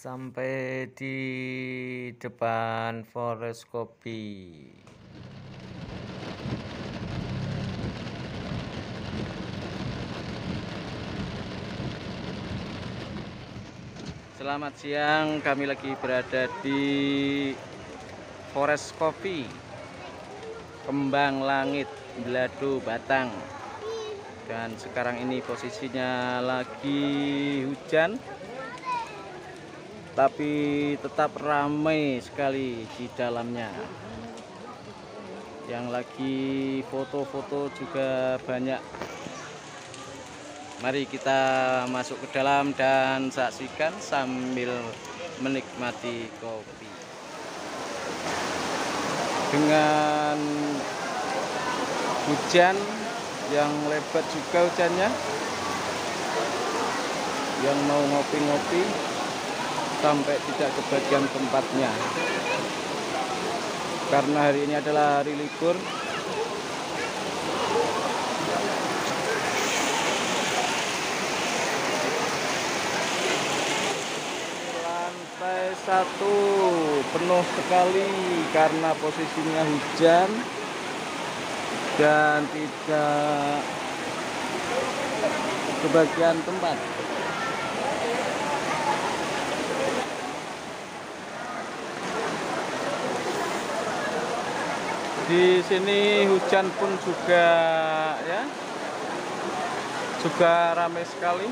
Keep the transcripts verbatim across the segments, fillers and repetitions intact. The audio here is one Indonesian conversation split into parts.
Sampai di depan Forest Coffee. Selamat siang, kami lagi berada di Forest Coffee, Kembang Langit, Belado, Batang. Dan sekarang ini posisinya lagi hujan, tapi tetap ramai sekali di dalamnya. Yang lagi foto-foto juga banyak. Mari kita masuk ke dalam dan saksikan sambil menikmati kopi. Dengan hujan yang lebat juga hujannya, yang mau ngopi-ngopi sampai tidak kebagian tempatnya, karena hari ini adalah hari libur. Lantai satu penuh sekali karena posisinya hujan dan tidak kebagian tempat. Di sini hujan pun juga ya, juga ramai sekali.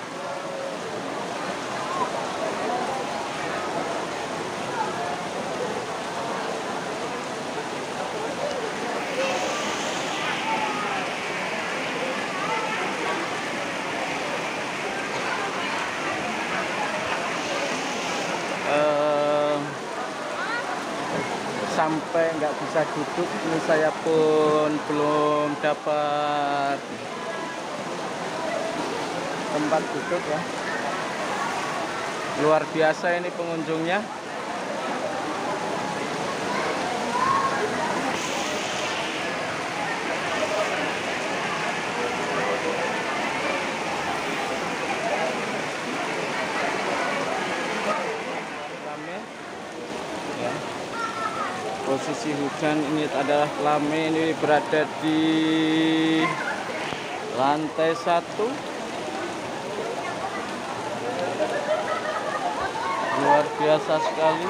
Sampai nggak bisa duduk, ini saya pun belum dapat tempat duduk ya. Luar biasa ini pengunjungnya. Posisi hujan ini adalah lame, ini berada di lantai satu. Luar biasa sekali,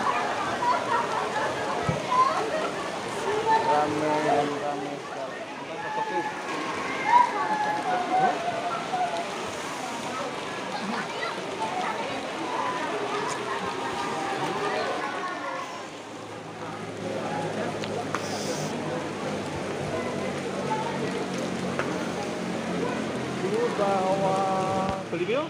rame dan rame sekali. Bawah beli bio.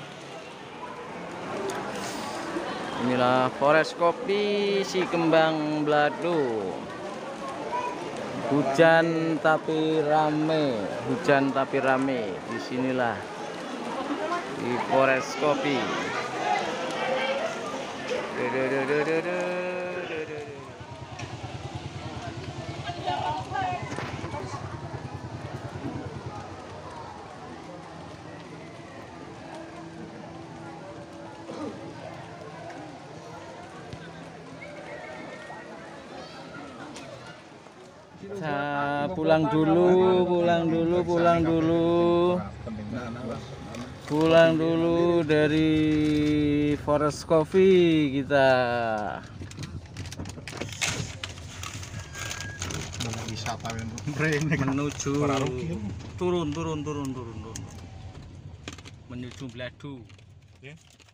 Inilah Forest Coffee si Kembang Belado. Hujan tapi rame, hujan tapi rame. Disinilah di Forest Coffee. Nah, pulang dulu, pulang dulu, pulang dulu, pulang dulu dari Forest Coffee kita. Menuju turun, turun, turun, turun, turun, menuju Belado.